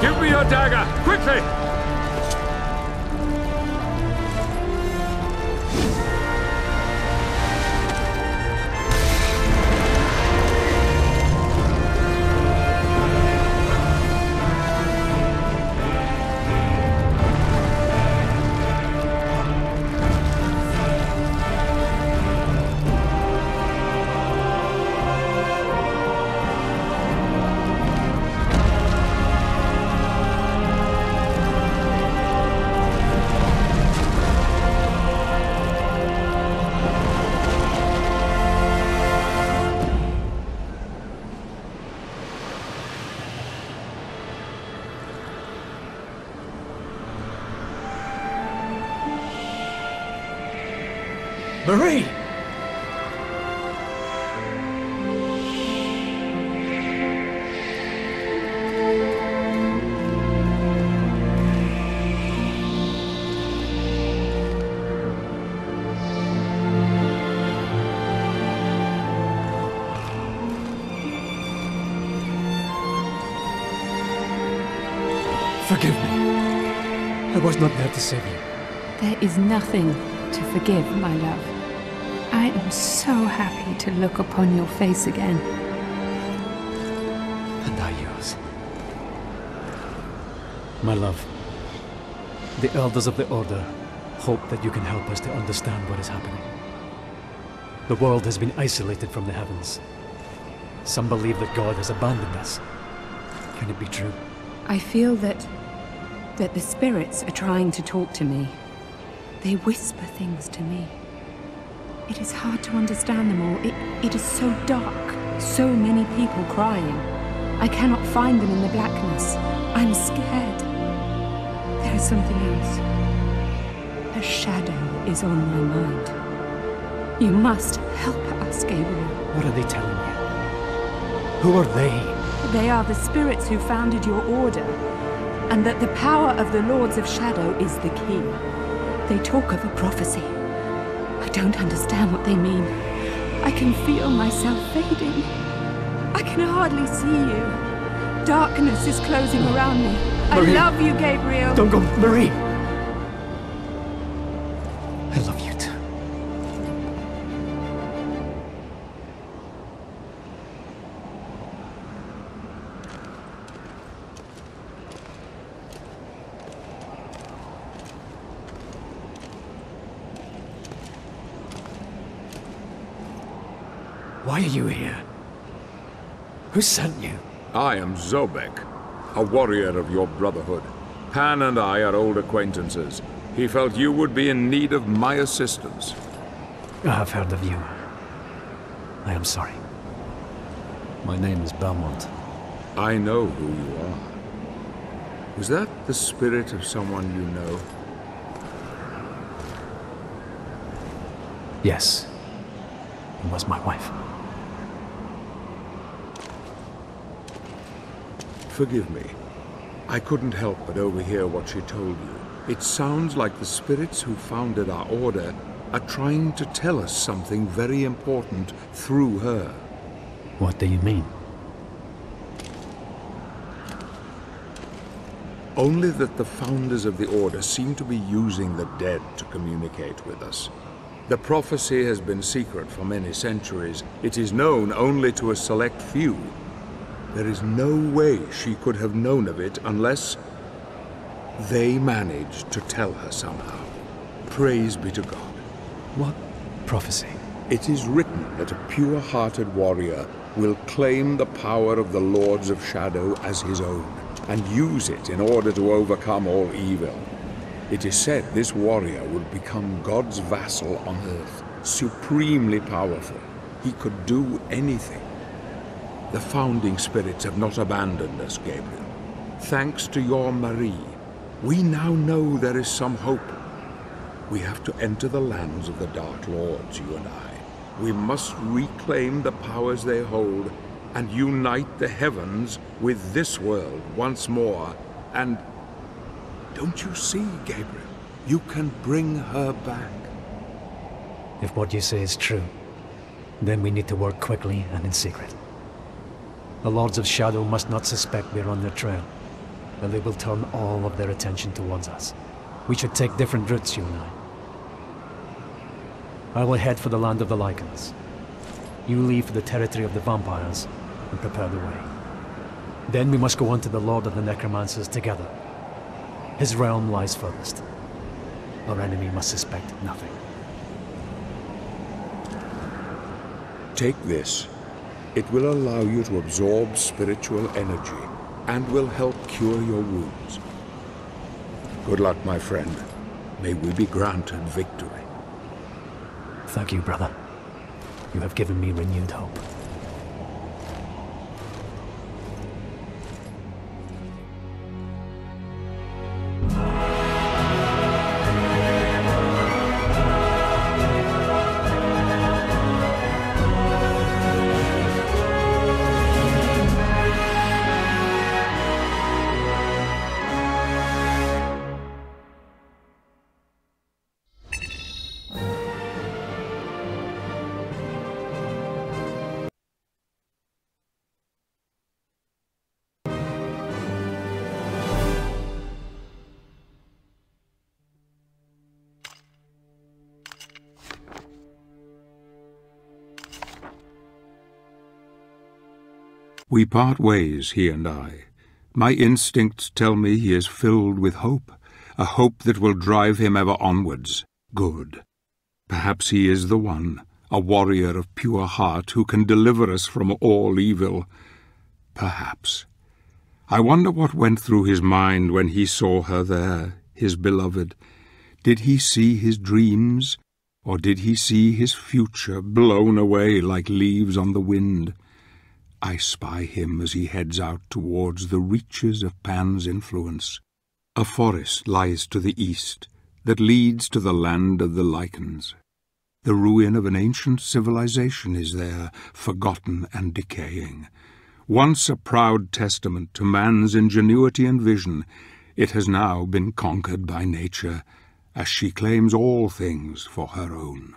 Give me your dagger, quickly! Marie! Forgive me. I was not there to save you. There is nothing to forgive, my love. I am so happy to look upon your face again. And I yours. My love, the elders of the Order hope that you can help us to understand what is happening. The world has been isolated from the heavens. Some believe that God has abandoned us. Can it be true? I feel that the spirits are trying to talk to me. They whisper things to me. It is hard to understand them all. It is so dark. So many people crying. I cannot find them in the blackness. I'm scared. There is something else. A shadow is on my mind. You must help us, Gabriel. What are they telling you? Who are they? They are the spirits who founded your order, and that the power of the Lords of Shadow is the key. They talk of a prophecy. I don't understand what they mean. I can feel myself fading. I can hardly see you. Darkness is closing around me. Marie. I love you, Gabriel. Don't go, Marie! I love you too. Why are you here? Who sent you? I am Zobek, a warrior of your brotherhood. Pan and I are old acquaintances. He felt you would be in need of my assistance. I have heard of you. I am sorry. My name is Belmont. I know who you are. Was that the spirit of someone you know? Yes. It was my wife. Forgive me. I couldn't help but overhear what she told you. It sounds like the spirits who founded our order are trying to tell us something very important through her. What do you mean? Only that the founders of the order seem to be using the dead to communicate with us. The prophecy has been secret for many centuries. It is known only to a select few. There is no way she could have known of it unless they managed to tell her somehow. Praise be to God. What prophecy? It is written that a pure-hearted warrior will claim the power of the Lords of Shadow as his own, and use it in order to overcome all evil. It is said this warrior will become God's vassal on earth, supremely powerful. He could do anything. The founding spirits have not abandoned us, Gabriel. Thanks to your Marie, we now know there is some hope. We have to enter the lands of the Dark Lords, you and I. We must reclaim the powers they hold and unite the heavens with this world once more. And don't you see, Gabriel? You can bring her back. If what you say is true, then we need to work quickly and in secret. The Lords of Shadow must not suspect we're on their trail. then they will turn all of their attention towards us. We should take different routes, you and I will head for the land of the Lycans. You leave for the territory of the vampires and prepare the way. Then we must go on to the Lord of the Necromancers together. His realm lies furthest. Our enemy must suspect nothing. Take this. It will allow you to absorb spiritual energy and will help cure your wounds. Good luck, my friend. May we be granted victory. Thank you, brother. You have given me renewed hope. We part ways, he and I. My instincts tell me he is filled with hope, a hope that will drive him ever onwards. Good. Perhaps he is the one, a warrior of pure heart who can deliver us from all evil. Perhaps. I wonder what went through his mind when he saw her there, his beloved. Did he see his dreams, or did he see his future blown away like leaves on the wind? I spy him as he heads out towards the reaches of Pan's influence. A forest lies to the east that leads to the land of the Lycans. The ruin of an ancient civilization is there, forgotten and decaying. Once a proud testament to man's ingenuity and vision, it has now been conquered by nature, as she claims all things for her own.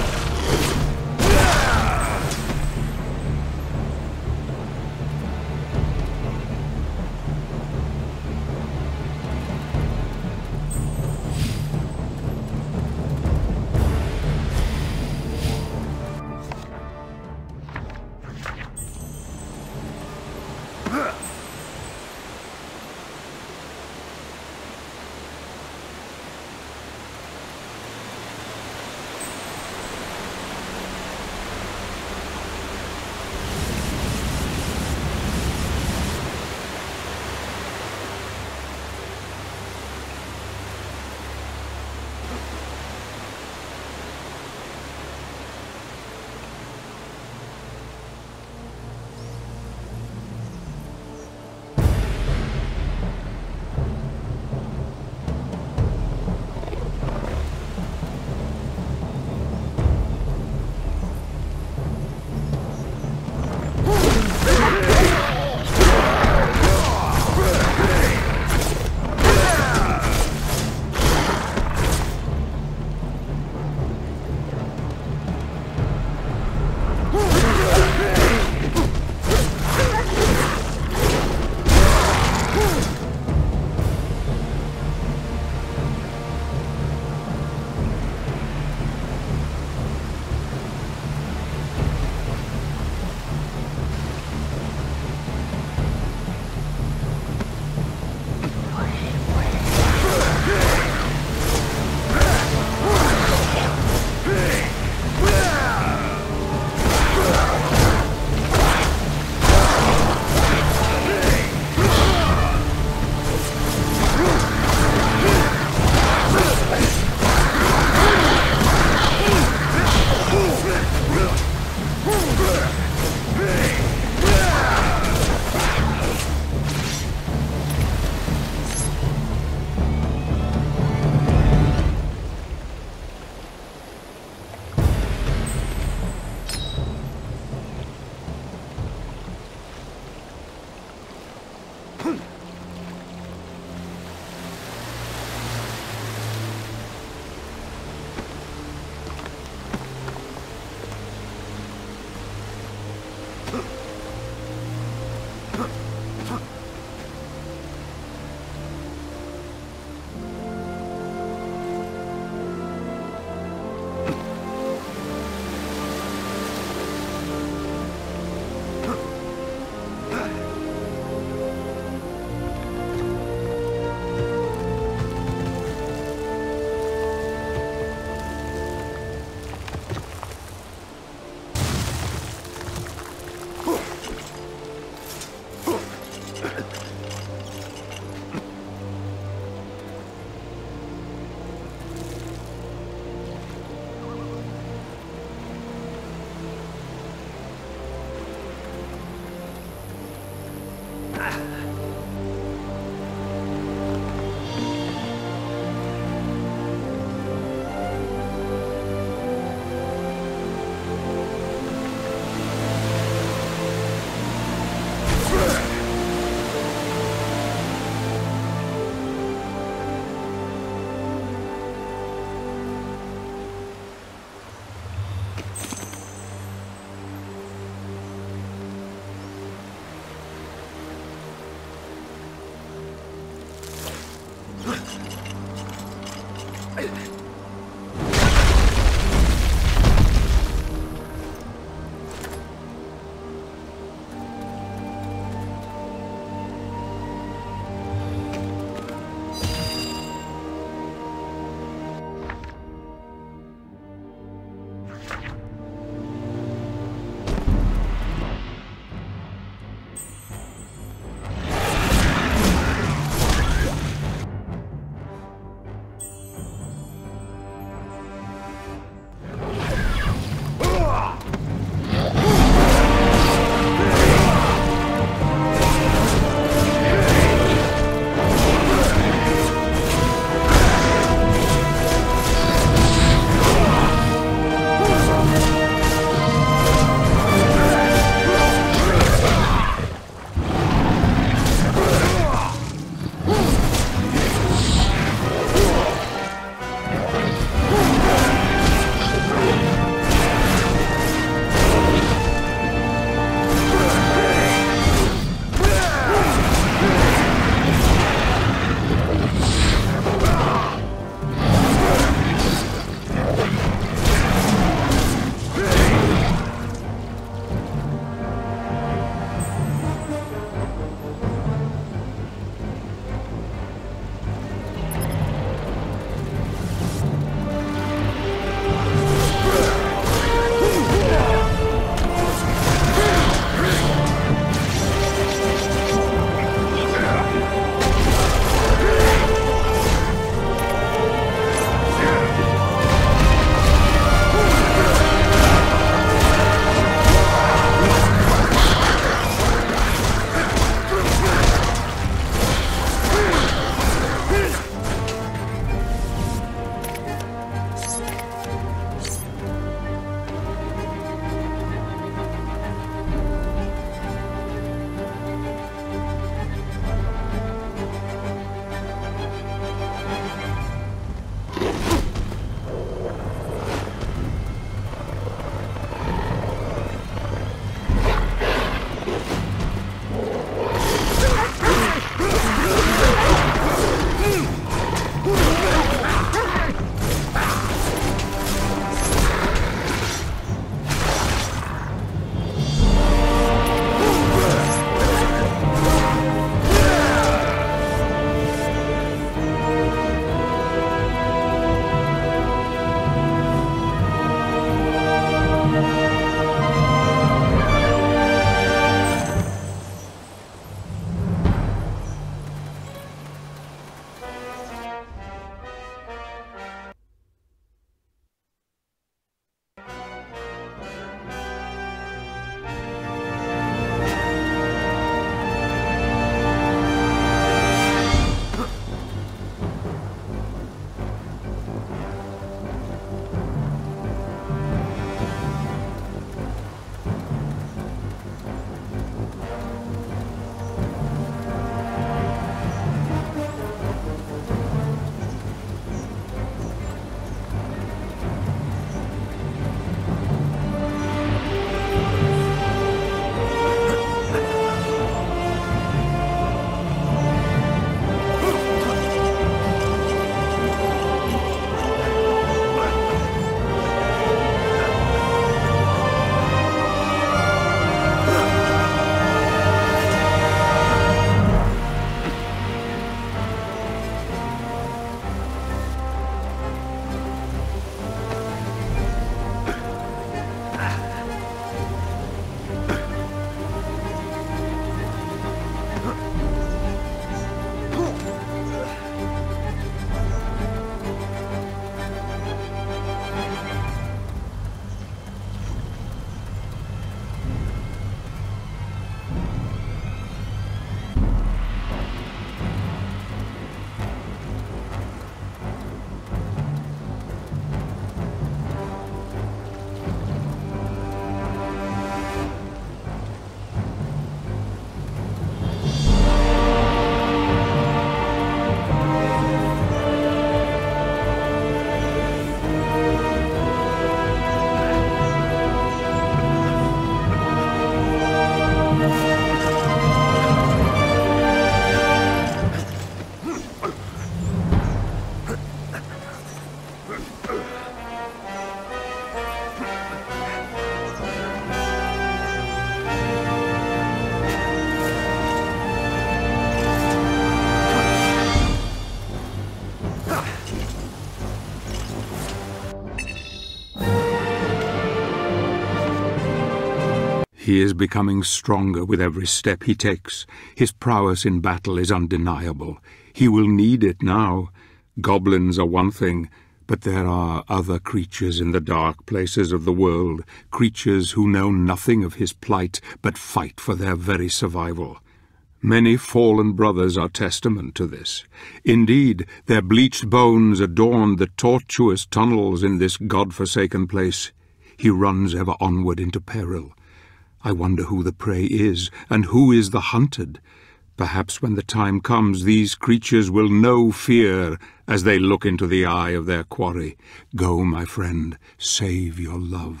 He is becoming stronger with every step he takes. His prowess in battle is undeniable. He will need it now. Goblins are one thing, but there are other creatures in the dark places of the world, creatures who know nothing of his plight, but fight for their very survival. Many fallen brothers are testament to this. Indeed, their bleached bones adorn the tortuous tunnels in this god-forsaken place. He runs ever onward into peril. I wonder who the prey is, and who is the hunted. Perhaps when the time comes, these creatures will know fear as they look into the eye of their quarry. Go, my friend, save your love.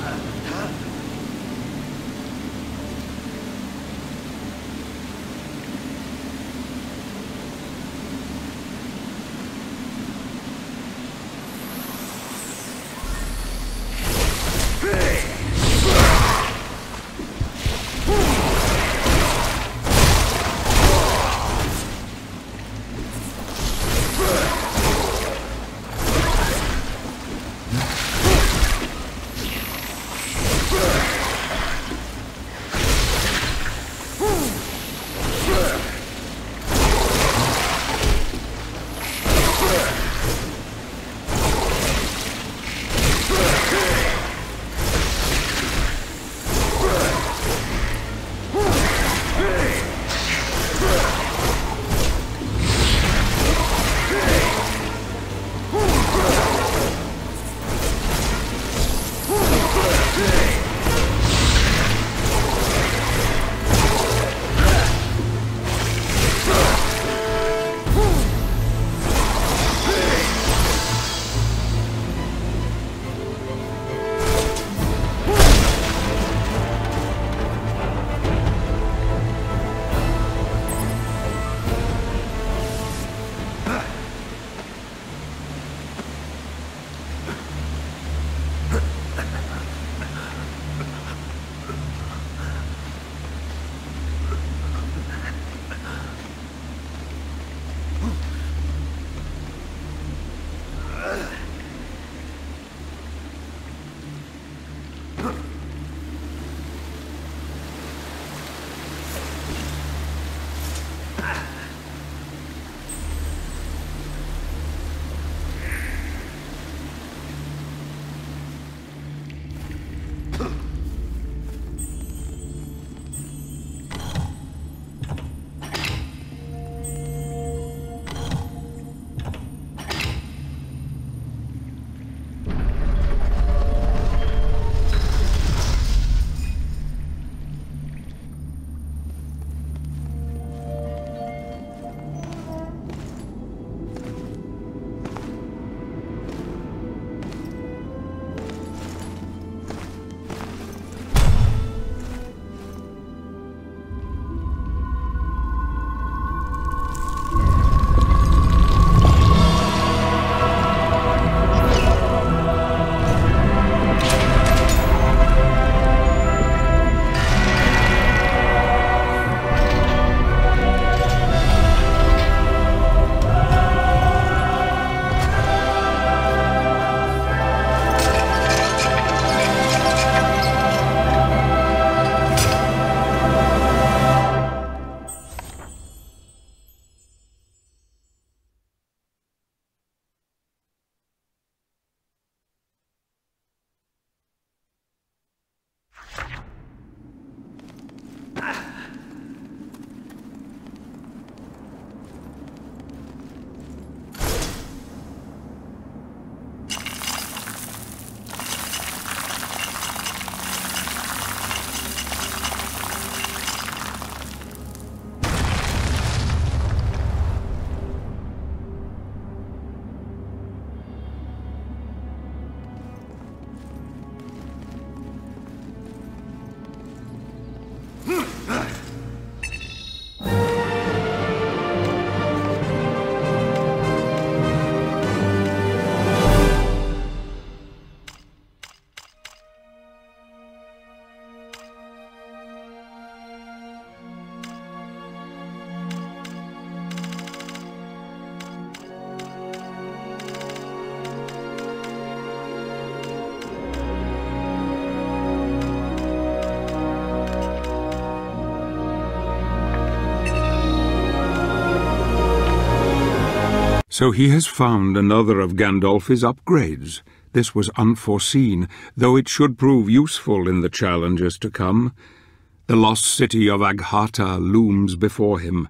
So he has found another of Gandalf's upgrades. This was unforeseen, though it should prove useful in the challenges to come. The lost city of Agharta looms before him.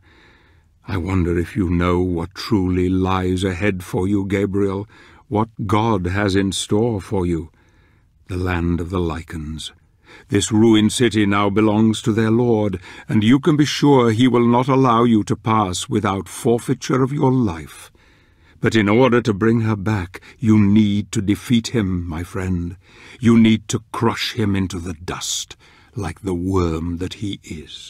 I wonder if you know what truly lies ahead for you, Gabriel, what God has in store for you. The land of the Lycans. This ruined city now belongs to their lord, and you can be sure he will not allow you to pass without forfeiture of your life. But in order to bring her back, you need to defeat him, my friend. You need to crush him into the dust, like the worm that he is.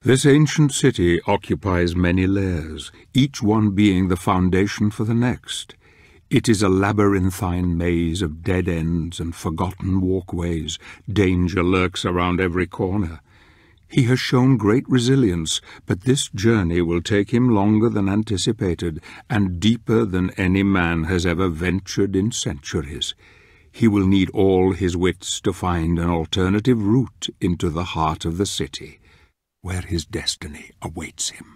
This ancient city occupies many layers, each one being the foundation for the next. It is a labyrinthine maze of dead ends and forgotten walkways. Danger lurks around every corner. He has shown great resilience, but this journey will take him longer than anticipated and deeper than any man has ever ventured in centuries. He will need all his wits to find an alternative route into the heart of the city, where his destiny awaits him.